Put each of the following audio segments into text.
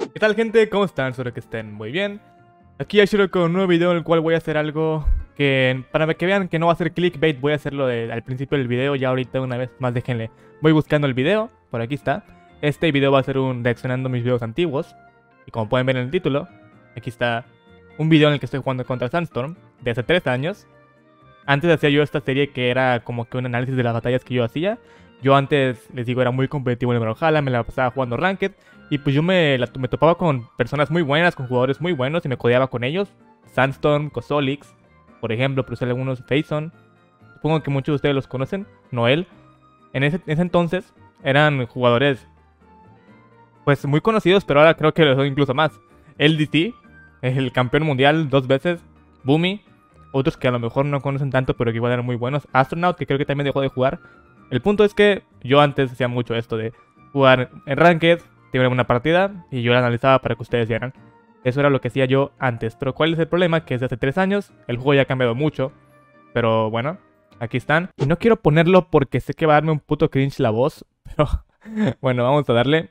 ¿Qué tal, gente? ¿Cómo están? Espero que estén muy bien. Aquí Ashiro con un nuevo video en el cual voy a hacer algo que, para que vean que no va a ser clickbait, voy a hacerlo al principio del video. Ya ahorita una vez más déjenle. Voy buscando el video, por aquí está. Este video va a ser un reaccionando a mis videos antiguos. Y como pueden ver en el título, aquí está un video en el que estoy jugando contra Sandstorm de hace 3 años. Antes hacía yo esta serie que era como que un análisis de las batallas que yo hacía. Yo antes, les digo, era muy competitivo en el Brawlhalla, me la pasaba jugando Ranked. Y pues yo me topaba con personas muy buenas, con jugadores muy buenos y me codeaba con ellos. Sandstorm, Kozolix, por ejemplo, por usar algunos, Faison. Supongo que muchos de ustedes los conocen. Noel. En ese entonces eran jugadores pues muy conocidos, pero ahora creo que los son incluso más. LDT, el campeón mundial 2 veces. Boomy. Otros que a lo mejor no conocen tanto, pero que igual eran muy buenos. Astronaut, que creo que también dejó de jugar. El punto es que yo antes hacía mucho esto de jugar en Ranked, tener una partida, y yo la analizaba para que ustedes vieran. Eso era lo que hacía yo antes. Pero ¿cuál es el problema? Que desde hace 3 años el juego ya ha cambiado mucho. Pero bueno, aquí están. Y no quiero ponerlo porque sé que va a darme un puto cringe la voz. Pero bueno, vamos a darle.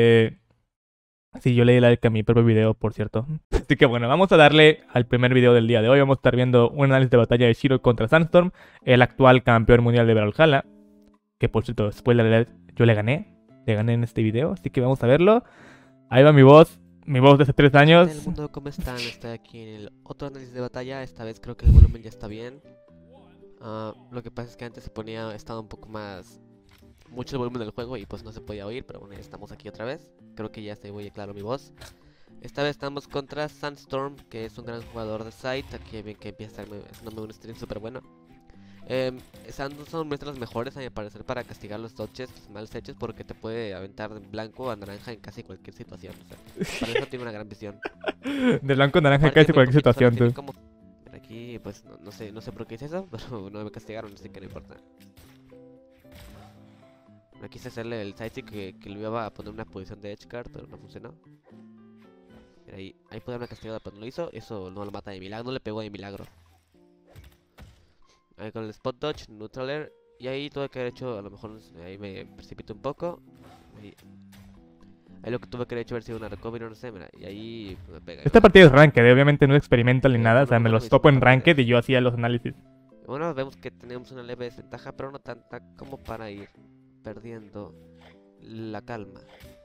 Sí, yo le di like a mi propio video, por cierto. Así que bueno, vamos a darle al primer video del día de hoy. Vamos a estar viendo un análisis de batalla de Shiro contra Sandstorm, el actual campeón mundial de Brawlhalla. Que por cierto, spoiler alert, yo le gané. Le gané en este video, así que vamos a verlo. Ahí va mi voz de hace 3 años. Hola, el mundo, ¿cómo están? Estoy aquí en el otro análisis de batalla. Esta vez creo que el volumen ya está bien. Lo que pasa es que antes estaba un poco más mucho el volumen del juego y pues no se podía oír, pero bueno, ya estamos aquí otra vez. Creo que ya está muy claro mi voz. Esta vez estamos contra Sandstorm, que es un gran jugador de Site. Aquí ven que empieza a estar haciéndome un stream súper bueno. Sandstorm muestra los mejores a mi parecer para castigar los dodges mal hechos, porque te puede aventar de blanco a naranja en casi cualquier situación. O sea, para eso tiene una gran visión. De blanco a naranja Aparte, casi muy cualquier poquitos situación, tienen tú. como... Aquí pues no sé por qué hice eso, pero no me castigaron, así que no importa. No quise hacerle el sidekick que lo iba a poner en una posición de edge guard, pero no funcionó. Mira, ahí puede haberme castigado, pero no lo hizo. Eso no lo mata de milagro, no le pegó de milagro. Ahí con el spot dodge, neutral air. Y ahí tuve que haber hecho, a lo mejor ahí me precipito un poco. Ahí lo que tuve que haber hecho haber sido una recovery, no sé, mira. Y ahí me pega. Esta partida es Ranked, obviamente no es experimental ni nada. O Por lo sea, me menos los me hizo topo en matar una Ranked vez. y yo hacía los análisis. Bueno, vemos que tenemos una leve desventaja, pero no tanta como para ir perdiendo la calma.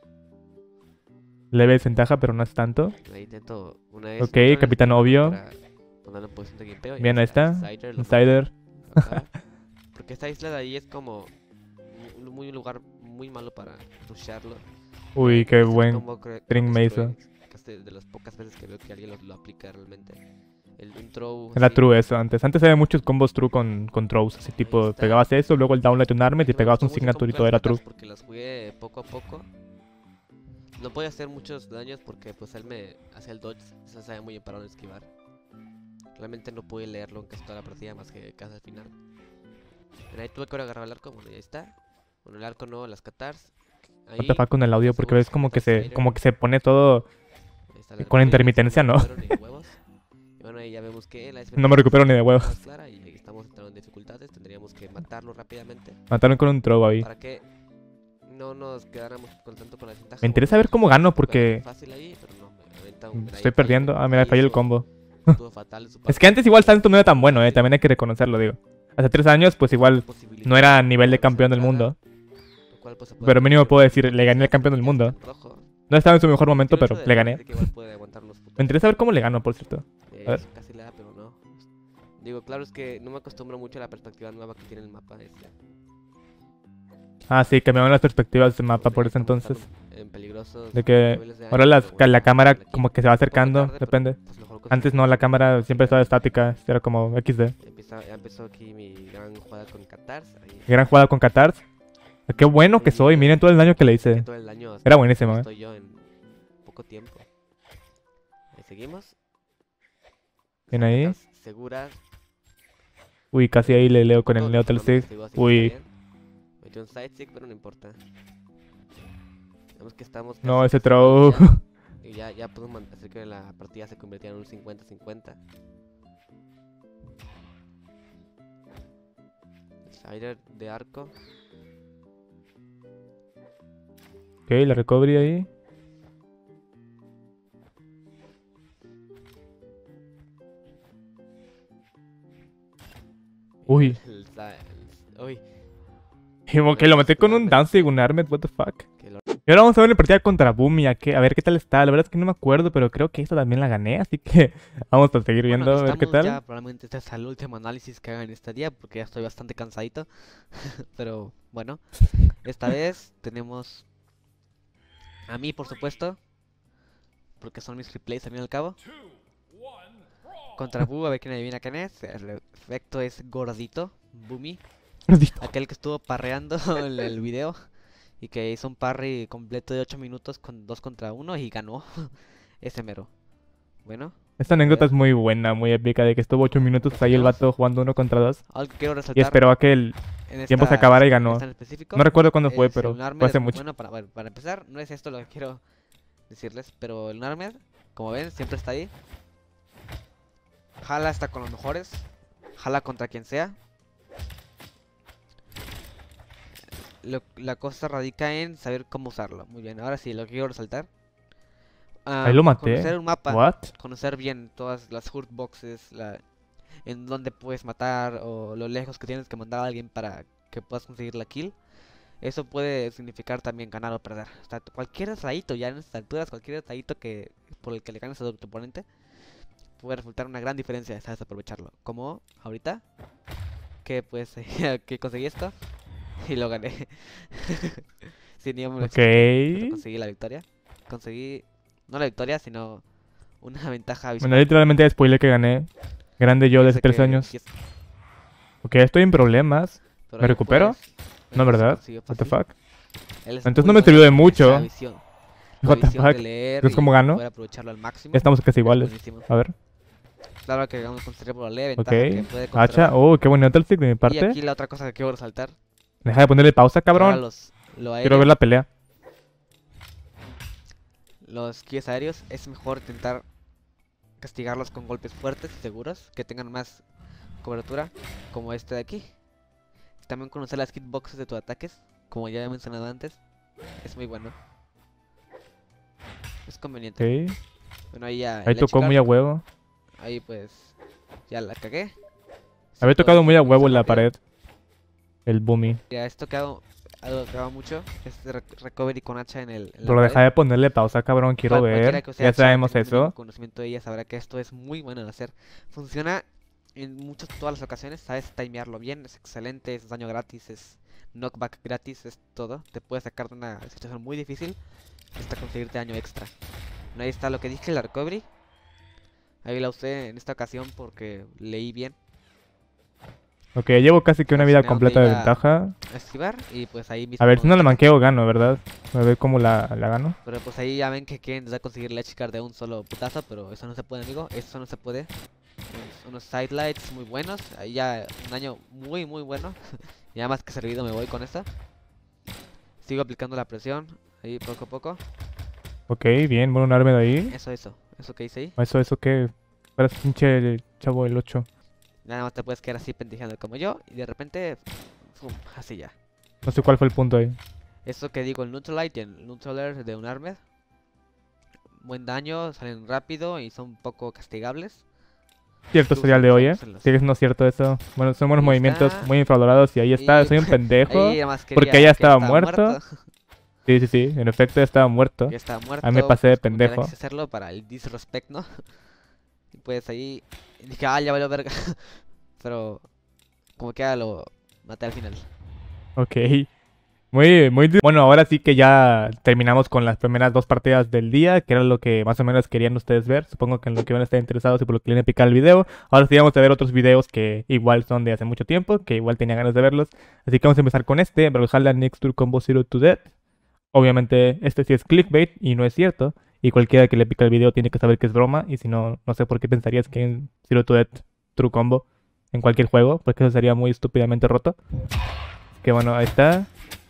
Leve desventaja, pero no es tanto. Ahí intento una vez. Ok, capitán obvio. Para ponerlo en posición de gamepeo. Bien, ahí está. Insider. Insider. Porque esta isla de ahí es como un lugar muy malo para rushearlo. Uy, qué buen string me hizo. De las pocas veces que veo que alguien lo aplica realmente. Un throw. Era Así, true eso antes. Antes había muchos combos true con throws. Así tipo, está. pegabas eso, luego el downlight un armet y No me pegabas gustó un mucho signature y cómo todo era jugar true. porque las jugué poco a poco. No podía hacer muchos daños porque pues él me hacía el dodge. Se sabe muy bien para no esquivar. Realmente no pude leerlo en casi toda la partida más que casi al final. Pero ahí tuve que agarrar el arco, bueno, ahí está. Bueno, el arco no, las catars. Ahí, What the fuck con el audio, porque ves como que Slider. se pone todo Ahí está la con recovery, intermitencia, ¿no? no me recupero ni de huevos. Y bueno, ahí ya vemos que la No me desventaja recupero ni de es huevos. más clara y ahí estamos entrando en dificultades. Tendríamos que matarlo rápidamente Mataron con un throw ahí. para que no nos quedáramos con tanto con la desventaja. Me interesa ver cómo gano porque Fácil ahí, pero no, me aventa estoy perdiendo. Ah, mira, falló el combo. fatal Es que antes igual Santo no era tan bueno, también hay que reconocerlo, digo. Hace 3 años, pues igual no era a nivel de campeón del mundo. Pero mínimo puedo decir, le gané al campeón del mundo. No estaba en su mejor momento, pero le gané. Me interesa ver cómo le gano, por cierto. A ver. Casi le da, pero no. Digo, claro, es que no me acostumbro mucho a la perspectiva nueva que tiene el mapa. Ah, sí, cambiaron las perspectivas del mapa por ese entonces. Peligrosos De que niveles de ahora daño, pero bueno, la cámara aquí como que se va acercando, tarde, pero, depende. pues, mejor Antes no, la cámara siempre estaba estática, era como XD. Ya empezó aquí mi gran jugada con Catars. Gran jugada con Catars. Qué bueno que soy, miren todo el daño que le hice. Todo el daño Era buenísimo, estoy yo en poco tiempo. Ahí seguimos. Bien ahí. Catars seguras. Uy, casi ahí le leo con el Todo, Neutral pero me Sig. castigó, así que Uy, está bien. Metió un side stick, pero no importa. Vemos que estamos casi no, ese casi throw. y ya podemos hacer que la partida se convirtiera en un 50-50. Slider de arco. Ok, la recovery ahí. Uy. Uy. Como que lo metí con un Danzig, un Armed, what the fuck. Que lo- Y ahora vamos a ver una partida contra Boomy, a ver qué tal está. La verdad es que no me acuerdo, pero creo que esta también la gané, así que vamos a seguir viendo, Bueno, a ver qué estamos tal. ya, probablemente este es el último análisis que haga en este día, porque ya estoy bastante cansadito. Pero bueno, esta vez tenemos a mí, por supuesto, porque son mis replays al fin y al cabo. Contra Boo, a ver quién adivina quién es. El efecto es gordito, Boomy. Aquel que estuvo parreando en el video y que hizo un parry completo de 8 minutos con 2 contra 1 y ganó. Ese mero. Bueno, Esta anécdota es muy buena, muy épica, de que estuvo 8 minutos ahí el vato jugando 1 contra 2 algo que quiero y resaltar esperó a que el en tiempo se esta- acabara y en ganó. esta en específico No recuerdo cuándo fue, es pero el fue Unarmed hace es muy mucho. bueno para empezar, no es esto lo que quiero decirles, pero el Unarmed, como ven, siempre está ahí. Jala está con los mejores, jala contra quien sea. La cosa radica en saber cómo usarlo. Muy bien, ahora sí, lo que quiero resaltar. Ahí lo maté. Conocer un mapa, What? conocer bien todas las hurt boxes, en donde puedes matar o lo lejos que tienes que mandar a alguien para que puedas conseguir la kill. Eso puede significar también ganar o perder. O sea, cualquier detallito, ya en estas alturas, cualquier detallito por el que le ganes a tu oponente puede resultar una gran diferencia, sabes aprovecharlo. Como ahorita, que pues que conseguí esto y lo gané. Sin ni un Ok. pero conseguí la victoria. Conseguí, no la victoria, sino una ventaja Bueno, visual. literalmente spoiler que gané. Grande yo Fíjense desde 3 que años. aquí Ok, estoy en problemas. pero ¿Me ahí recupero? pues, No, él se ¿verdad? consiguió What the fácil. fuck? Él es Entonces muy no me bueno sirvió de en mucho. la visión. La What the visión de fuck? leer Entonces, ¿cómo y gano? poder aprovecharlo al máximo. Ya estamos casi Es iguales. buenísimo. A ver. Claro que ganamos con cerebro leve, Ok. ventaja que puede Hacha. conservar. Oh, qué bonito el stick de mi Y parte. aquí la otra cosa que quiero resaltar. Deja de ponerle pausa, Ahora cabrón. lo Quiero aéreo, ver la pelea. los kills aéreos, es mejor intentar castigarlos con golpes fuertes y seguros, que tengan más cobertura, como este de aquí. También conocer las hitboxes de tus ataques, como ya he mencionado antes, es muy bueno. Es conveniente. Ok. Bueno, ahí ya Ahí el tocó Edgeguard, muy a huevo. ahí pues ya la cagué. Había Sí, tocado todo muy a se huevo en la rápido. pared. El Boomy. Ya esto que hago, algo que hago mucho es recovery con hacha en la Pero pared. deja de ponerle pausa, cabrón. Quiero Cualquiera ver. que use Ya hacha, sabemos tenga un mínimo eso. conocimiento de ella sabrá que esto es muy bueno de hacer. Funciona en todas las ocasiones, sabes timearlo bien, es excelente, es daño gratis, es knockback gratis, es todo. Te puede sacar de una situación muy difícil hasta conseguirte daño extra. Bueno, ahí está lo que dije, la recovery. Ahí la usé en esta ocasión porque leí bien. Ok, llevo casi que una vida Accioné completa de donde iba ventaja. a esquivar y pues ahí mismo A ver, si no la checa. manqueo, gano, ¿verdad? A ver cómo la gano. Pero pues ahí ya ven que quieren ya conseguir el edge guard de un solo putazo, pero eso no se puede, amigo, eso no se puede. Unos sidelights muy buenos, ahí ya un daño muy bueno. Ya más que servido me voy con esta. Sigo aplicando la presión, ahí poco a poco. Ok, bien, bueno, un arma de ahí. Eso que hice ahí. Eso que. Parece pinche chavo el 8. Nada más te puedes quedar así pendejeando como yo y de repente, ¡fum! Así ya. No sé cuál fue el punto ahí. Eso que digo, el Neutralite y el Neutraler de un Armed. Buen daño, salen rápido y son un poco castigables. Cierto sería el de hoy, ¿eh? Úsenlos. Sigue siendo cierto eso. Bueno, son buenos Ahí movimientos está. muy infravalorados y ahí está. Y Soy un pendejo. ahí además porque quería ella que estaba muerto. Sí, en efecto ya estaba muerto. Ya estaba muerto. Ahí me pasé de pues, como quiera pendejo. quise hacerlo para el disrespect, ¿no? Y pues ahí dije, ah, ya valió verga. Pero como que lo maté al final. Ok. Bueno, ahora sí que ya terminamos con las primeras 2 partidas del día, que era lo que más o menos querían ustedes ver. Supongo que en lo que van a estar interesados y por lo que quieren picar el video. Ahora sí vamos a ver otros videos que igual son de hace mucho tiempo, que igual tenía ganas de verlos. Así que vamos a empezar con este, Brawlhalla Next Tour Combo Zero to Death. Obviamente este sí es clickbait y no es cierto. Y cualquiera que le pica el video tiene que saber que es broma. Y si no, no sé por qué pensarías que en Zero to Death True Combo en cualquier juego, porque eso sería muy estúpidamente roto. Que bueno, ahí está.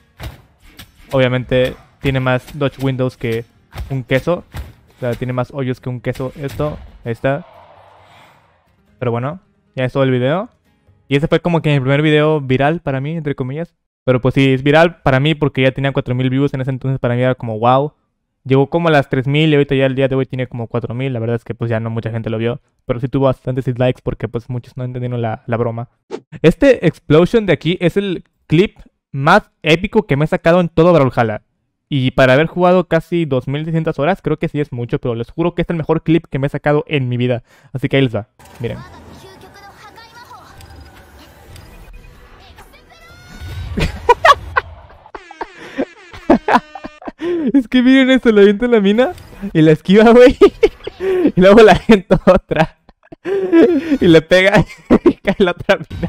Obviamente tiene más dodge windows que un queso. O sea, tiene más hoyos que un queso esto. Ahí está. Pero bueno, ya es todo el video. Y ese fue como que mi primer video viral para mí, entre comillas. Pero pues sí, es viral para mí porque ya tenía 4000 views en ese entonces. Para mí era como wow. Llegó como a las 3000 y ahorita ya el día de hoy tiene como 4000. La verdad es que pues ya no mucha gente lo vio. Pero sí tuvo bastantes dislikes porque pues muchos no entendieron la broma. Este Explosion de aquí es el clip más épico que me he sacado en todo Brawlhalla. Y para haber jugado casi 2600 horas, creo que sí es mucho, pero les juro que es el mejor clip que me he sacado en mi vida. Así que ahí les va, miren. Es que miren esto, le aviento la mina y la esquiva, güey. Y luego la aviento otra. Y le pega y cae la otra mina.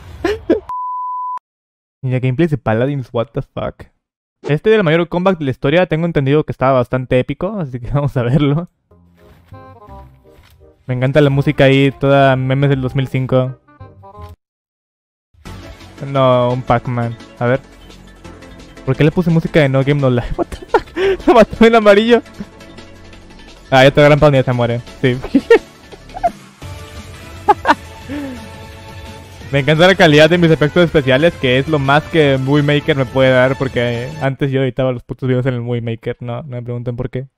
Y el gameplay de Paladins, what the fuck. Este del mayor comeback de la historia tengo entendido que estaba bastante épico, así que vamos a verlo. Me encanta la música ahí, toda memes del 2005. No, un Pac-Man. A ver. ¿Por qué le puse música de No Game No Life? What the fuck? Lo mató en amarillo. Ah, ya te gran pan ya se muere. Sí. Me encanta la calidad de mis efectos especiales, que es lo más que Movie Maker me puede dar, porque antes yo editaba los putos videos en el Movie Maker. No me pregunten por qué.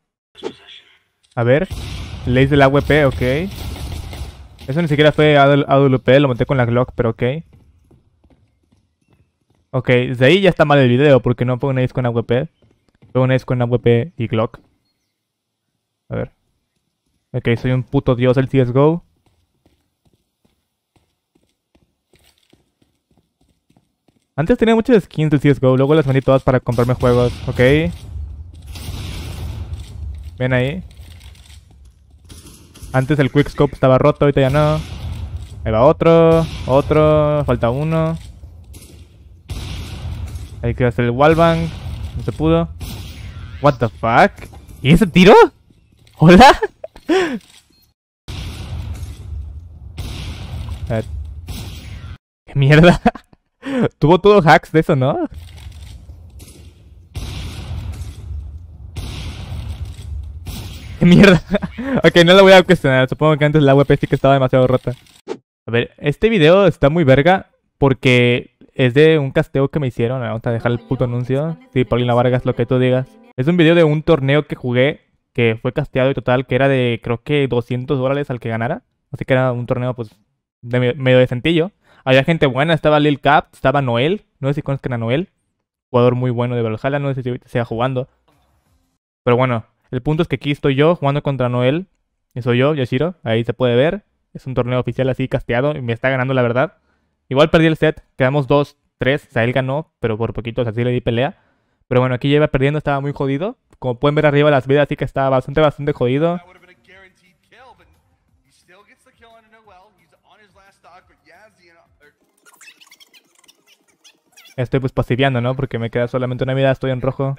A ver. Lace del AWP, ok. Eso ni siquiera fue AWP, lo monté con la Glock, pero ok. Ok, desde ahí ya está mal el video, porque no fue un ace con AWP. Fue un ace con AWP y Glock. A ver. Ok, soy un puto dios del CSGO. Antes tenía muchas skins del CSGO, luego las vendí todas para comprarme juegos, ok. Ven ahí. Antes el quickscope estaba roto, ahorita ya no. Ahí va otro, falta uno. Hay que hacer el wallbang. No se pudo. What the fuck? ¿Y ese tiro? ¿Hola? ¿Qué mierda? Tuvo todo hacks de eso, ¿no? ¡Qué mierda! Ok, no lo voy a cuestionar. Supongo que antes la AWP sí que estaba demasiado rota. A ver, este video está muy verga porque es de un casteo que me hicieron. Vamos a dejar el puto anuncio. Sí, Paulina Vargas, lo que tú digas. Es un video de un torneo que jugué, que fue casteado y total, que era de creo que $200 al que ganara. Así que era un torneo pues medio decentillo. Había gente buena, estaba Lil Cap, estaba Noel. No sé si conozcan a Noel. Jugador muy bueno de Brawlhalla, no sé si ahorita sea jugando. Pero bueno, el punto es que aquí estoy yo jugando contra Noel. Y soy yo, Yashiro. Ahí se puede ver. Es un torneo oficial así casteado y me está ganando la verdad. Igual perdí el set, quedamos 2-3. O sea, él ganó, pero por poquito, o sea, sí le di pelea. Pero bueno, aquí ya iba perdiendo, estaba muy jodido. Como pueden ver arriba las vidas, sí que estaba bastante jodido. Estoy pues pasiviando, ¿no? Porque me queda solamente una vida, estoy en rojo.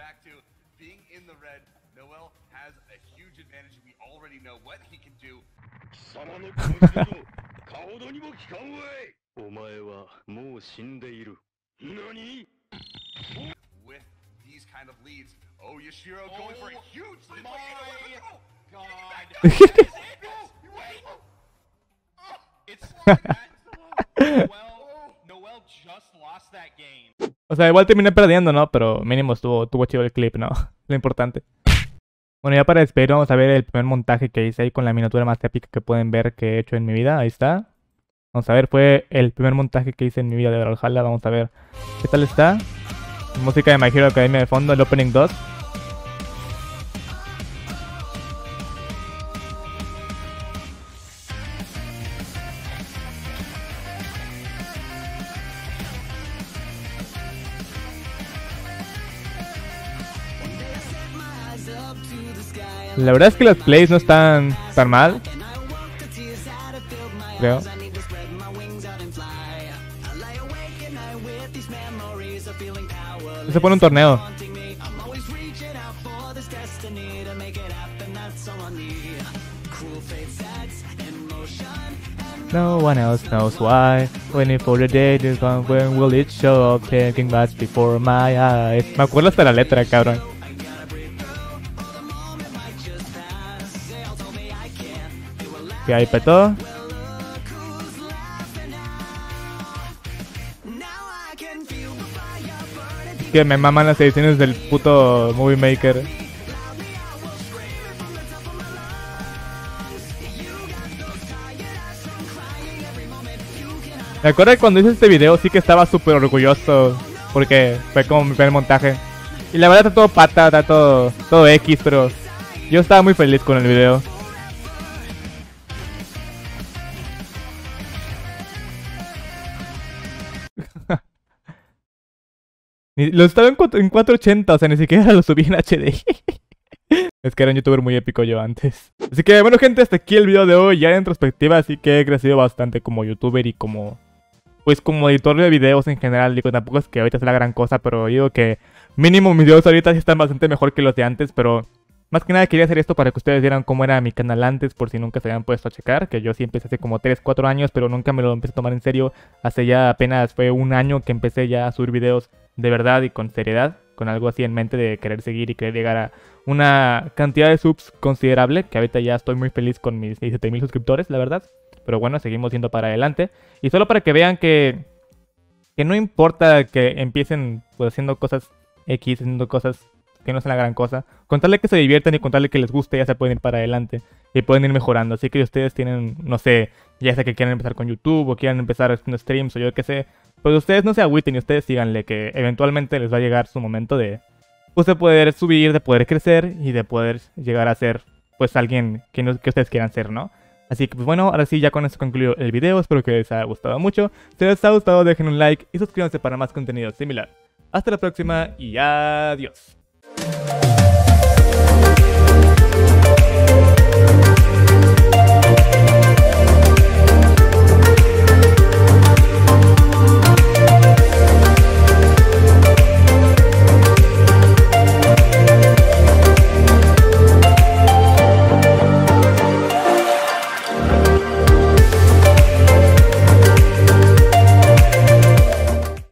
O sea, igual terminé perdiendo, ¿no? Pero mínimo tuvo chido el clip, ¿no? Lo importante. Bueno, ya para despedir vamos a ver el primer montaje que hice ahí con la miniatura más épica que pueden ver que he hecho en mi vida. Ahí está. Vamos a ver, fue el primer montaje que hice en mi vida de Brawlhalla. Vamos a ver qué tal está. Música de My Hero Academia de fondo, el Opening 2. La verdad es que los plays no están tan mal, creo. Se pone un torneo. No one else knows why. Waiting for the day to come, when will it show up? Taking back before my eyes. Me acuerdo hasta la letra, cabrón. Que ahí petó. Que me maman las ediciones del puto Movie Maker. Me acuerdo que cuando hice este video sí que estaba súper orgulloso, porque fue como mi primer montaje. Y la verdad está todo pata, está todo X, pero yo estaba muy feliz con el video. Lo estaba en 480, o sea, ni siquiera lo subí en HD. Es que era un youtuber muy épico yo antes. Así que bueno gente, hasta aquí el video de hoy. Ya en retrospectiva, así que he crecido bastante como youtuber y como... pues como editor de videos en general. Digo, tampoco es que ahorita sea la gran cosa, pero digo que mínimo mis videos ahorita sí están bastante mejor que los de antes. Pero más que nada quería hacer esto para que ustedes vieran cómo era mi canal antes, por si nunca se habían puesto a checar. Que yo sí empecé hace como 3-4 años, pero nunca me lo empecé a tomar en serio. Hace ya apenas fue un año que empecé ya a subir videos de verdad y con seriedad, con algo así en mente de querer seguir y querer llegar a una cantidad de subs considerable, que ahorita ya estoy muy feliz con mis 17,000 suscriptores, la verdad. Pero bueno, seguimos yendo para adelante. Y solo para que vean que no importa que empiecen pues haciendo cosas X, haciendo cosas que no son la gran cosa, con tal de que se diviertan y con tal de que les guste, ya se pueden ir para adelante y pueden ir mejorando. Así que si ustedes tienen, no sé, ya sea que quieran empezar con YouTube o quieran empezar haciendo streams o yo qué sé, pues ustedes no se agüiten y ustedes síganle, que eventualmente les va a llegar su momento de, pues, de poder subir, de poder crecer y de poder llegar a ser, pues, alguien que ustedes quieran ser, ¿no? Así que, pues bueno, ahora sí, ya con esto concluyo el video. Espero que les haya gustado mucho. Si les ha gustado, dejen un like y suscríbanse para más contenido similar. Hasta la próxima y adiós.